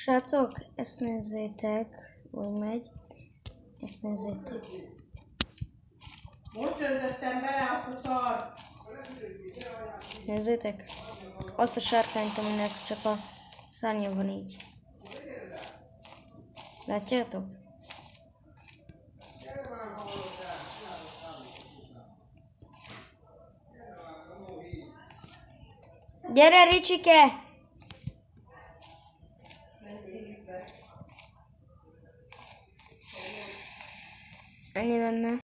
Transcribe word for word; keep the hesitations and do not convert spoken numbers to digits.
Srácok, ezt nézzétek, hogy megy. Ezt nézzétek. Most döntöttem bele azt a szart. Nézzétek. Azt a sárkányt, aminek csak a szárnya van így. Látjátok? Gyere, Ricsike! Ennyi lenne.